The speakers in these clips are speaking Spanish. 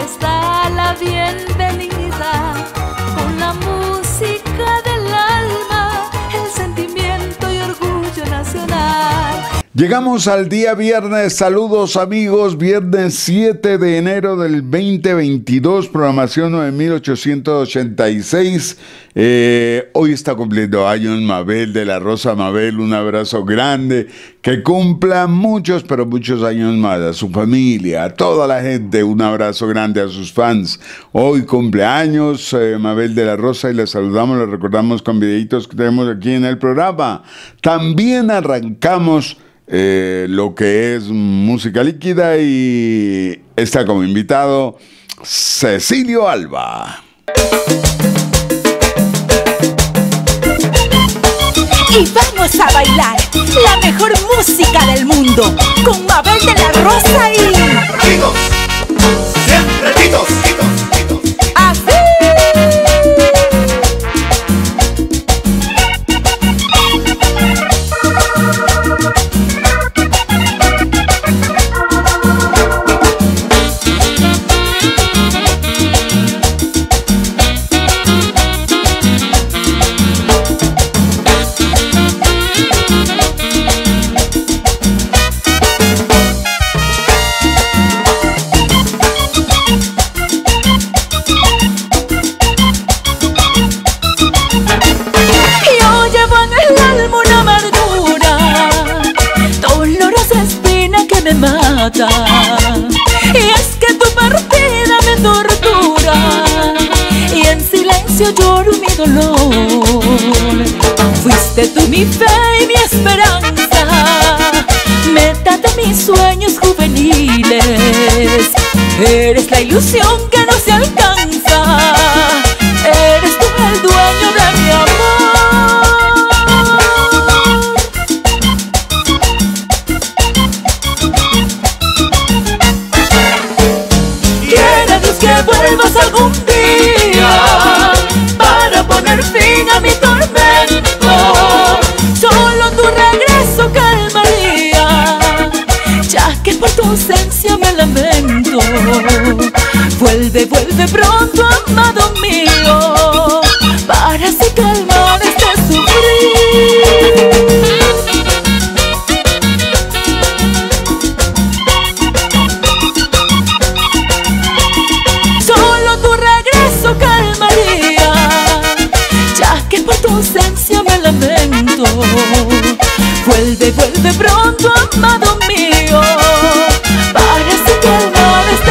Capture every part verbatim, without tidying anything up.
les da la bienvenida con la música del alma, el sentimiento y orgullo nacional. Llegamos al día viernes, saludos amigos, viernes siete de enero del veinte veintidós, programación nueve mil ochocientos ochenta y seis. Eh, hoy está cumpliendo años Mabel de la Rosa. Mabel, un abrazo grande, que cumpla muchos, pero muchos años más, a su familia, a toda la gente, un abrazo grande a sus fans. Hoy cumpleaños eh, Mabel de la Rosa y le saludamos, le recordamos con videitos que tenemos aquí en el programa. También arrancamos Eh, lo que es música líquida y está como invitado Cecilio Alba. Y vamos a bailar la mejor música del mundo con Mabel de la Rosa y... ¡Titos! ¡Siempre titos! ¡Titos! ¡Titos! ¡Así! Me mata, y es que tu partida me tortura, y en silencio lloro mi dolor. Fuiste tú mi fe y mi esperanza, meta de mis sueños juveniles. Eres la ilusión que no se alcanza, eres tú el dueño de mi amor. Que vuelvas algún día para poner fin a mi tormento. Solo tu regreso calmaría, ya que por tu ausencia me lamento. Vuelve, vuelve pronto, amado mío, para así calmar este sufrir. Calmaría, ya que por tu ausencia me lamento. Vuelve, vuelve pronto, amado mío, para así calmar este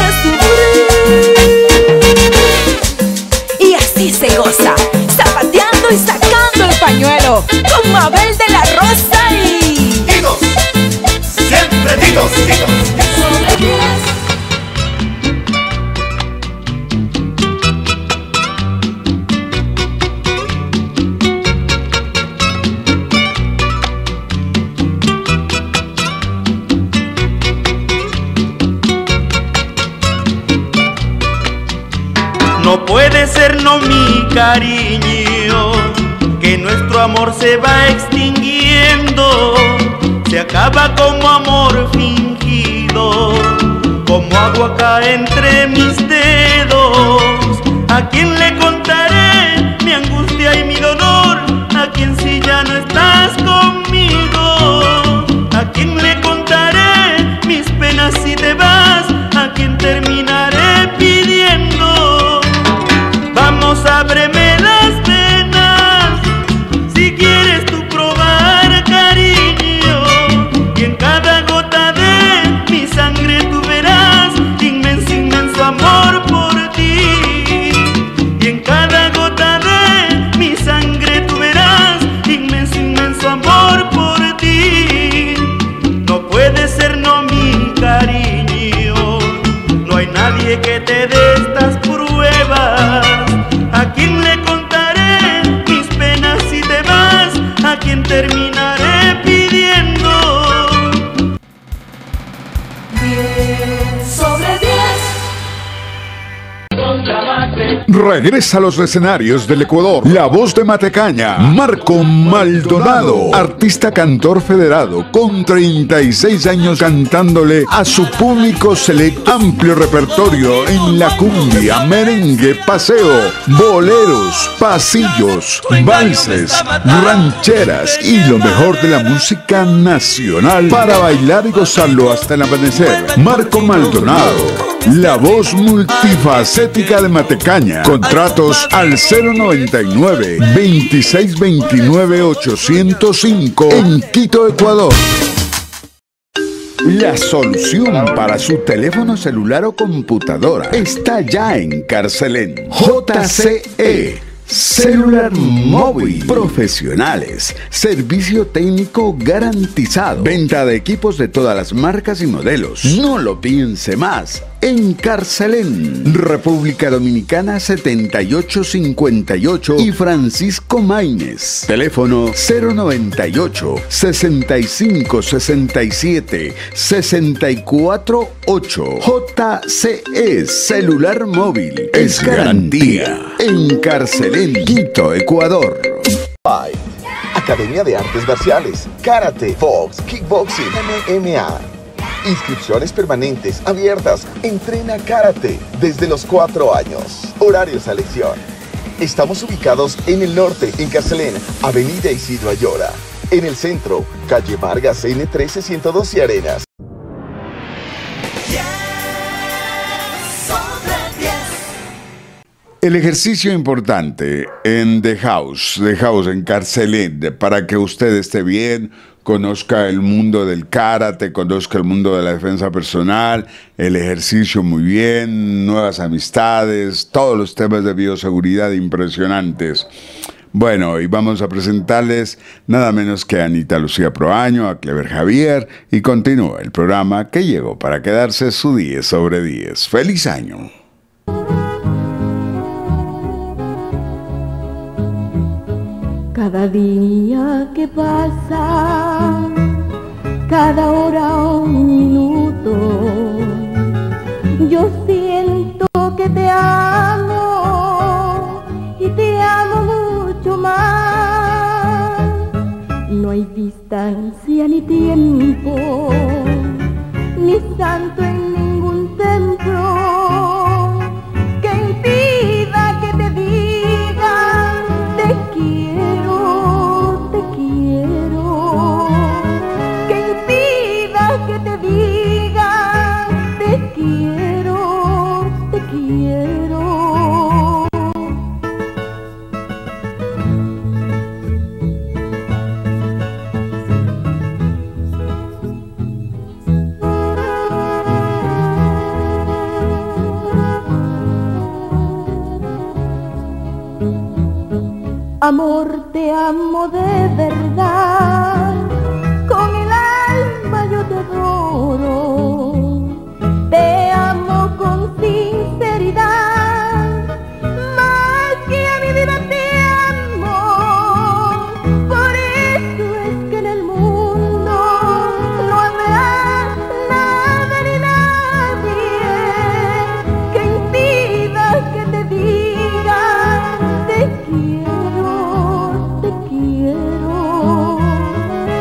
sufrir. Y así se goza, zapateando y sacando el pañuelo con Mabel de la Rosa y... ¡Titos! ¡Siempre titos! ¡Titos! No puede ser, no, mi cariño, que nuestro amor se va extinguiendo. Se acaba como amor fingido, como agua cae entre mis dedos. ¿A quién le contaré mi angustia y mi dolor? ¿A quién si ya no estás conmigo? ¿A quién le contaré mis penas si te vas? ¿A quién terminaré pidiendo? Vamos, ábreme las venas, si quieres tú probar cariño, y en cada gota de mi sangre tú verás inmenso, inmenso amor por ti. Y en cada gota de mi sangre tú verás inmenso, inmenso amor por ti. No puede ser, no, mi cariño, no hay nadie que te dé estas pruebas. ¿A quién le contaré mis penas si te vas? ¿A quién terminaré pidiendo? Diez sobre diez. Con llamarte Regresa a los escenarios del Ecuador la voz de Matecaña, Marco Maldonado, artista cantor federado con treinta y seis años cantándole a su público selecto amplio repertorio en la cumbia, merengue, paseo, boleros, pasillos, valses, rancheras y lo mejor de la música nacional para bailar y gozarlo hasta el amanecer. Marco Maldonado, la voz multifacética de Matecaña. Contratos al cero noventa y nueve, veintiséis veintinueve, ochocientos cinco en Quito, Ecuador. La solución para su teléfono celular o computadora está ya en Carcelén. J C E Celular móvil, profesionales, servicio técnico garantizado, venta de equipos de todas las marcas y modelos. No lo piense más. En Carcelén, República Dominicana setenta y ocho cincuenta y ocho y Francisco Maínez. Teléfono cero noventa y ocho, sesenta y cinco sesenta y siete, sesenta y cuatro ocho. J C E Celular móvil es garantía. En Carcelén, Quito, Ecuador. Academia de Artes Marciales, Karate, Box, Kickboxing, M M A. Inscripciones permanentes, abiertas. Entrena Karate desde los cuatro años. Horarios a elección. Estamos ubicados en el norte, en Carcelén, Avenida Isidro Ayora. En el centro, calle Vargas, N trece ciento doce Arenas. El ejercicio importante en The House, The House en Carcelén, para que usted esté bien, conozca el mundo del karate, conozca el mundo de la defensa personal, el ejercicio muy bien, nuevas amistades, todos los temas de bioseguridad impresionantes. Bueno, y vamos a presentarles nada menos que a Anita Lucía Proaño, a Clever Javier, y continúa el programa que llegó para quedarse su diez sobre diez. ¡Feliz año! Cada día que pasa, cada hora o un minuto, yo siento que te amo y te amo mucho más. No hay distancia ni tiempo, ni santo en ningún templo que impida que te diga te quiero. Que te diga te quiero, te quiero. Amor, te amo de verdad, con el alma yo te adoro, te amo con sinceridad, más que a mi vida te amo, por eso es que en el mundo no habrá nada ni nadie que impida que te diga te quiero, te quiero.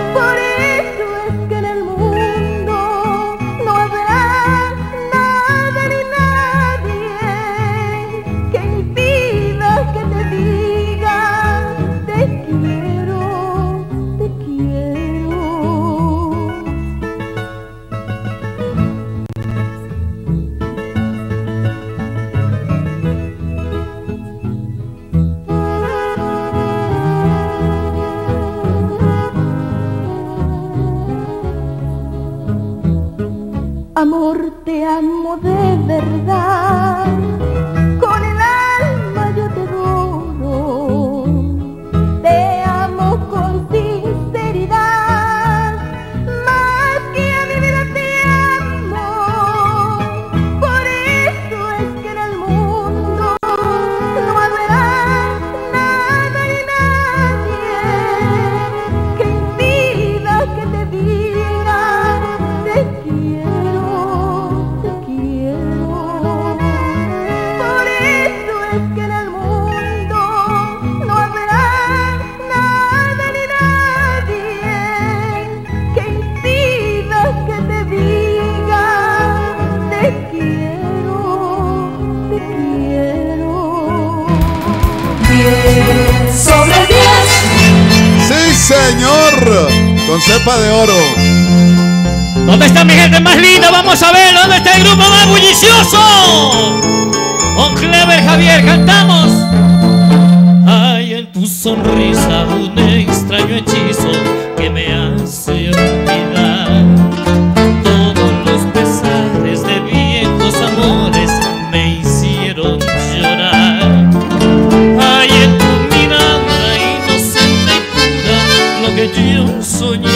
señor, con cepa de oro. ¿Dónde está mi gente más linda? Vamos a ver, ¿dónde está el grupo más bullicioso? Con Clever Javier cantamos. Hay en tu sonrisa un extraño hechizo que me hace olvidar todos los pesares de viejos amores me hicieron llorar. Hay en tu mirada inocente y pura lo que yo soñé,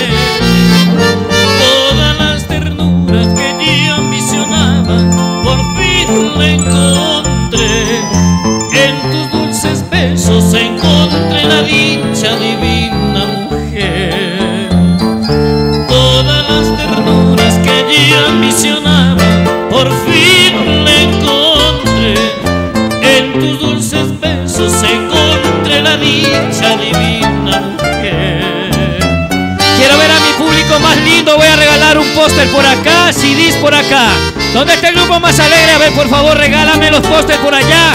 todas las ternuras que yo ambicionaba, por fin la encontré. En tus dulces besos encontré la dicha divina, mujer. Todas las ternuras que yo ambicionaba, por fin la encontré. En tus dulces besos encontré la dicha divina, mujer. Quiero ver a mi público más lindo, voy a regalar un póster por acá, C Ds por acá. ¿Dónde está el grupo más alegre? A ver, por favor, regálame los pósters por allá.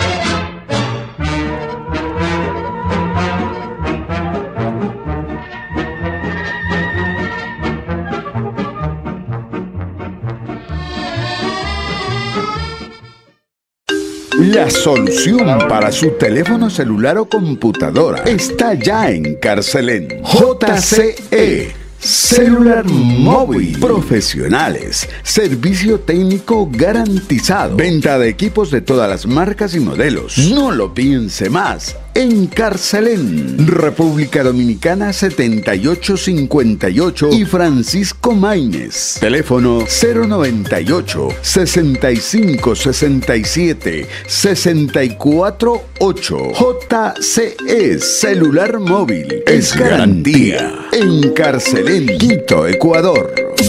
La solución para su teléfono celular o computadora está ya en Carcelén. J C E Celular Móvil. Profesionales. Servicio técnico garantizado. Venta de equipos de todas las marcas y modelos. No lo piense más. En Carcelén, República Dominicana setenta y ocho cincuenta y ocho y Francisco Maínez. Teléfono cero noventa y ocho, sesenta y cinco, sesenta y siete, sesenta y cuatro ocho. J C E Celular Móvil. Es garantía. En Carcelén, Quito, Ecuador.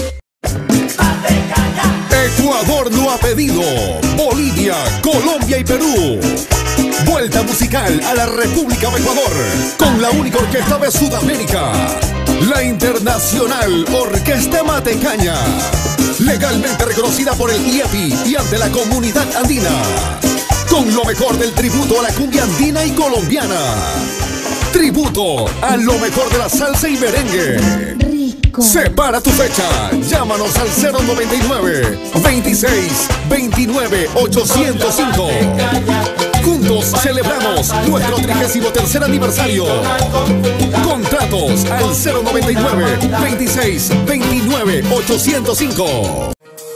Ecuador lo ha pedido. Bolivia, Colombia y Perú. Vuelta musical a la República de Ecuador con la única orquesta de Sudamérica, la Internacional Orquesta Matecaña, legalmente reconocida por el I E P I y ante la comunidad andina, con lo mejor del tributo a la cumbia andina y colombiana. Tributo a lo mejor de la salsa y merengue. Rico. Separa tu fecha. Llámanos al cero noventa y nueve, veintiséis, veintinueve, ochocientos cinco. Juntos celebramos nuestro trigésimo tercer aniversario. Contratos al cero noventa y nueve, veintiséis, veintinueve, ochocientos cinco.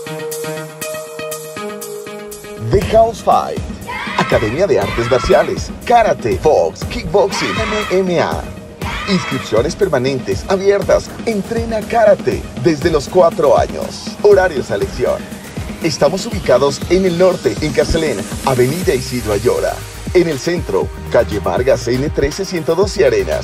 The House Fight. Academia de Artes Marciales, Karate, Box, Kickboxing, M M A. Inscripciones permanentes, abiertas. Entrena Karate desde los cuatro años. Horario selección. Estamos ubicados en el norte, en Carcelén, Avenida Isidro Ayora. En el centro, calle Vargas, N trece ciento doce Arenas.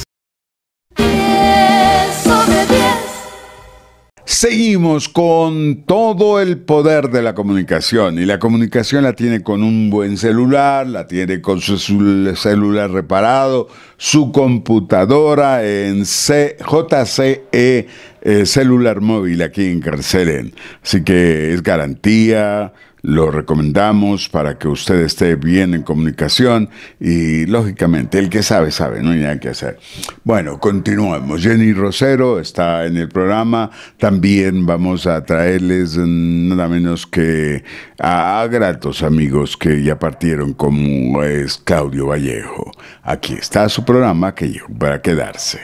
Seguimos con todo el poder de la comunicación, y la comunicación la tiene con un buen celular, la tiene con su celular reparado, su computadora en C J C E eh, Celular Móvil aquí en Carcelén. Así que es garantía. Lo recomendamos para que usted esté bien en comunicación y, lógicamente, el que sabe, sabe, no hay nada que hacer. Bueno, continuamos. Jenny Rosero está en el programa. También vamos a traerles nada menos que a, a gratos amigos que ya partieron, como es Claudio Vallejo. Aquí está su programa que llegó para quedarse.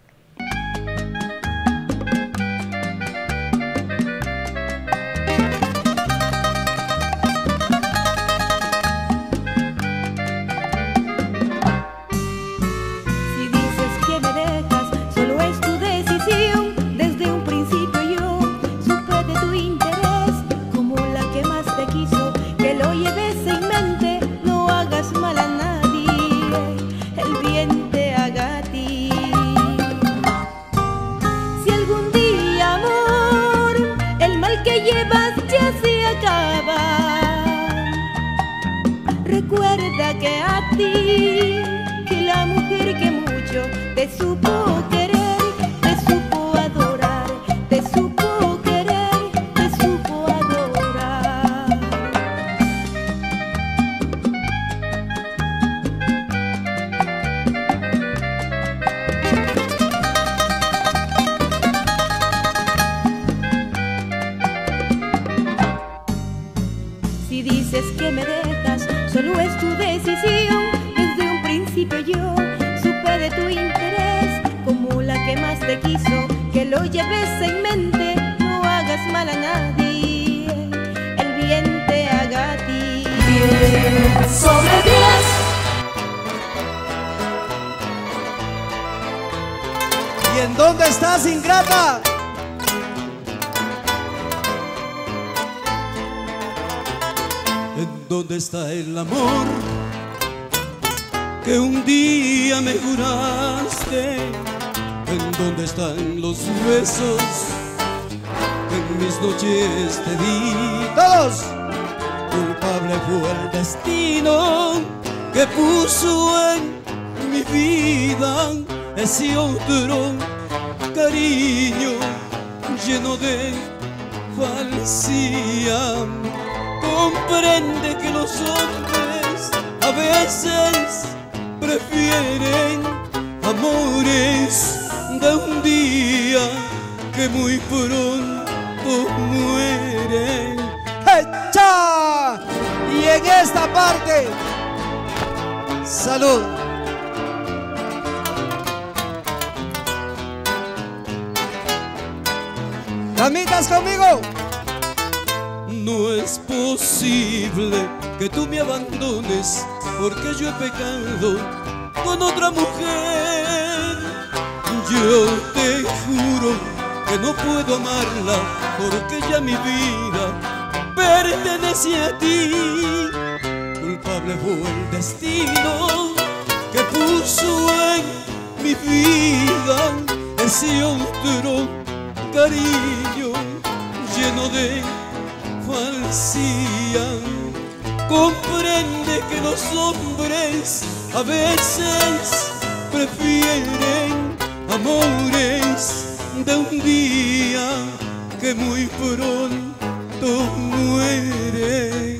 Recuerda que a ti, que la mujer que mucho te supo querer, te supo adorar, te supo querer, te supo adorar. Si dices que me dejas, solo es tu decisión. Desde un principio yo supe de tu interés, como la que más te quiso, que lo lleves en mente. No hagas mal a nadie, el bien te haga a ti. Diez sobre diez. ¿Y en dónde estás, ingrata? ¿En dónde está el amor que un día me juraste? ¿En dónde están los besos que en mis noches te di? ¡Todos! Culpable fue el destino que puso en mi vida ese otro cariño lleno de falsedad. Comprende que los hombres a veces prefieren amores de un día que muy pronto mueren. ¡Echa! Y en esta parte, salud. ¿Camitas conmigo? No es posible que tú me abandones, porque yo he pecado con otra mujer. Yo te juro que no puedo amarla, porque ya mi vida pertenece a ti. Culpable fue el destino que puso en mi vida ese otro cariño lleno de falsedad. Comprende que los hombres a veces prefieren amores de un día que muy pronto muere.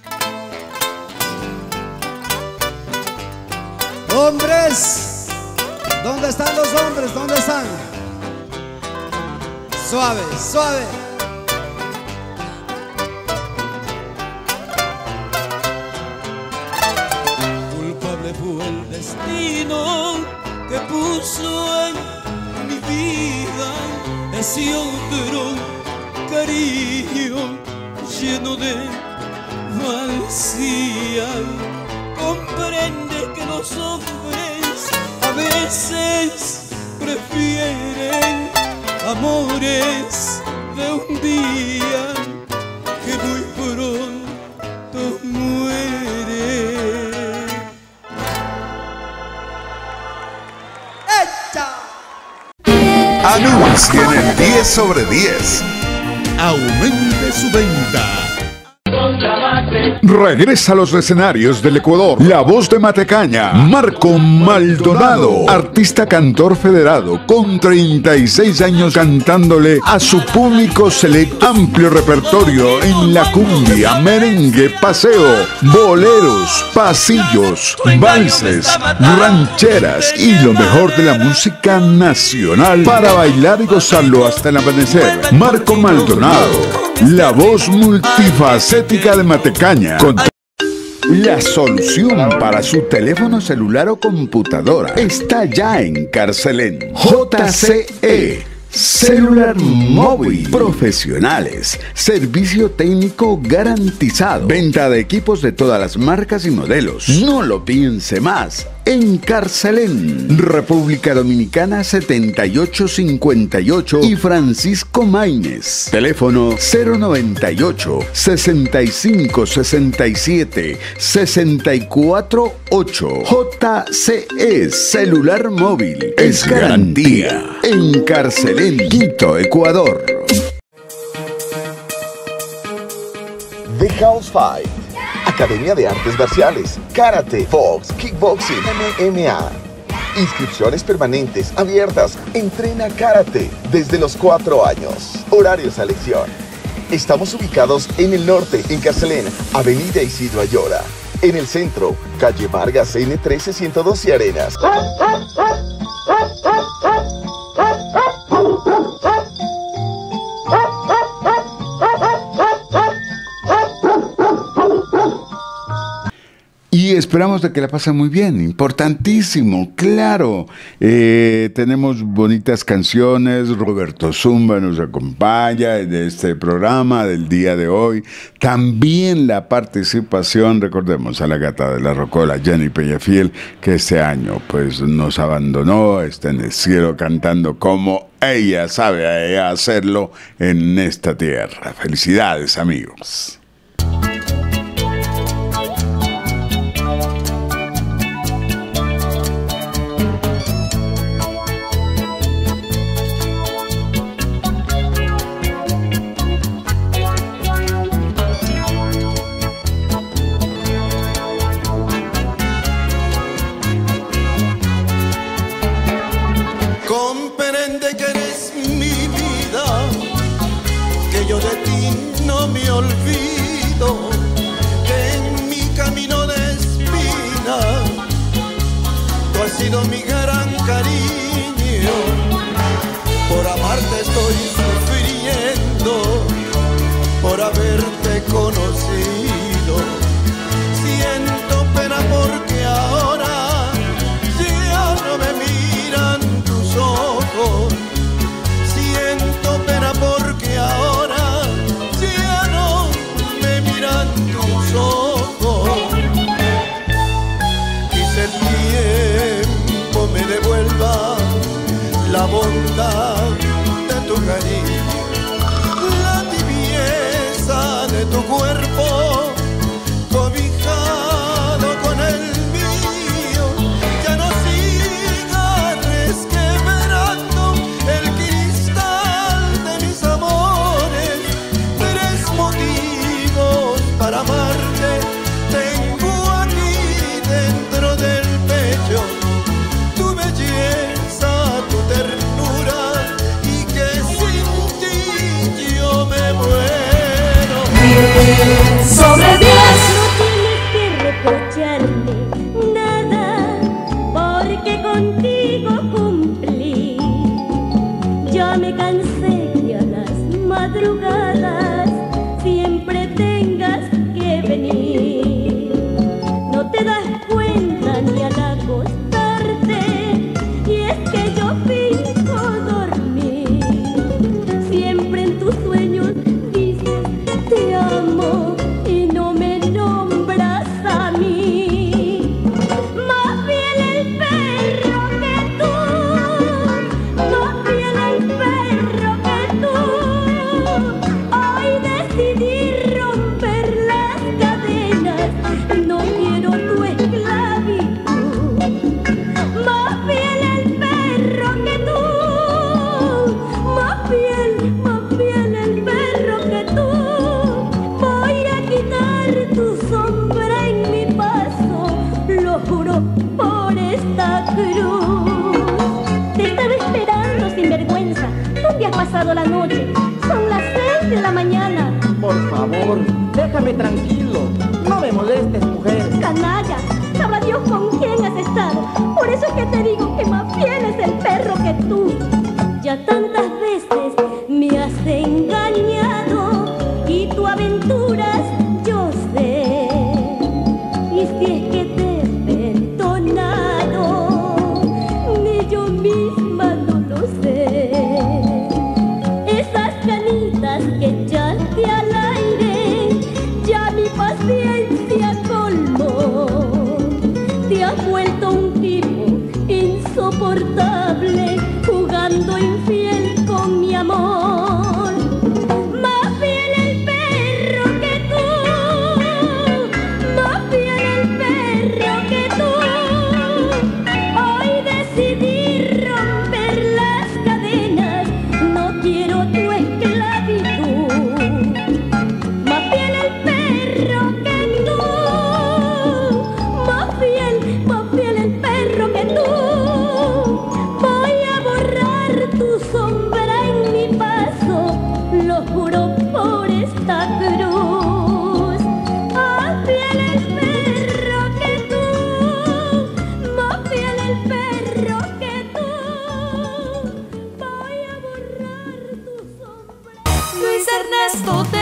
Hombres, ¿dónde están los hombres? ¿Dónde están? Suave, suave. Fue el destino que puso en mi vida ese otro cariño lleno de falsedad. Comprende que los hombres a veces prefieren amores de un día que muy pronto muere. Anuncien el diez sobre diez. Aumente su venta. Regresa a los escenarios del Ecuador la voz de Matecaña, Marco Maldonado, artista cantor federado con treinta y seis años cantándole a su público selecto. Amplio repertorio en la cumbia, merengue, paseo, boleros, pasillos, valses, rancheras y lo mejor de la música nacional para bailar y gozarlo hasta el amanecer. Marco Maldonado, la voz multifacética de Matecaña. Con la solución para su teléfono celular o computadora está ya en Carcelén. J C E Celular móvil, profesionales, servicio técnico garantizado, venta de equipos de todas las marcas y modelos. No lo piense más. En Carcelén, República Dominicana setenta y ocho cincuenta y ocho y Francisco Maínez. Teléfono cero noventa y ocho, sesenta y cinco, sesenta y siete, sesenta y cuatro ocho. J C E Celular móvil es garantía. En Carcelén, Quito, Ecuador. The House Fight, Academia de Artes Marciales, Karate, Box, Kickboxing, M M A. Inscripciones permanentes abiertas. Entrena Karate desde los cuatro años. Horarios a elección. Estamos ubicados en el norte, en Carcelén, Avenida Isidro Ayora. En el centro, calle Vargas N trece ciento doce Arenas. esperamos de que la pasen muy bien, importantísimo, claro. Eh, tenemos bonitas canciones, Roberto Zumba nos acompaña en este programa del día de hoy. También la participación, recordemos a la gata de la rocola, Jenny Peñafiel, que este año pues nos abandonó, está en el cielo cantando como ella sabe hacerlo en esta tierra. Felicidades, amigos. Comprende que eres mi vida, que yo de ti no me olvido, que en mi camino de espina tú has sido mi gran cariño. Por amarte estoy sufriendo, por haberte conocido. Siento pena porque ahora ya no me miran tus ojos. Siento pena porque ahora ya no me miran tus ojos. Quise el tiempo me devuelva la bondad de tu cariño, la tibieza de tu cuerpo, cobijado con el mío. Ya no sigas resquebrando el cristal de mis amores. Tres motivos para amarte tengo aquí dentro del pecho: tu belleza, tu ternura, y que sin ti yo me muero. Sobre diez. No tienes que reprocharme nada, porque contigo cumplí. Ya me cansé que a las madrugadas siempre tengas que venir. No te das cuenta ni al acostarte, y es que yo finjo dormir. Siempre en tus sueños dices te amo y no me nombras a mí. Más fiel el perro que tú, más fiel el perro que tú. Hoy decidí romper las cadenas, no quiero tu esclavitud. Más fiel el perro que tú, más fiel, más fiel el perro que tú. Voy a quitar tu sombra en mi paso, lo juro por esta cruz. Te estaba esperando sin vergüenza. ¿Dónde has pasado la noche? Son las seis de la mañana. Por favor, déjame tranquilo. No me molestes, mujer. Canalla, sabrá Dios con quién has estado. Por eso es que te digo que más fiel es el perro que tú. Ya tantas veces me has engañado y tu aventuras yo sé. Y si es que te he perdonado, ni yo misma no lo sé. Esas canitas que echaste al aire, ya mi paciencia colmó. Te has vuelto un tipo insoportable, jugando infiel con mi amor. Más fiel el perro que tú, más fiel el perro que tú. Hoy decidí romper las cadenas, no quiero tu esclavitud. Más fiel el perro que tú, más fiel, más fiel el perro que tú. Voy a borrar tu sombra en mi paso, lo juro por esta cruz. Más fiel el perro que tú, más fiel el perro que tú. Voy a borrar tu sombra. Luis Ernesto te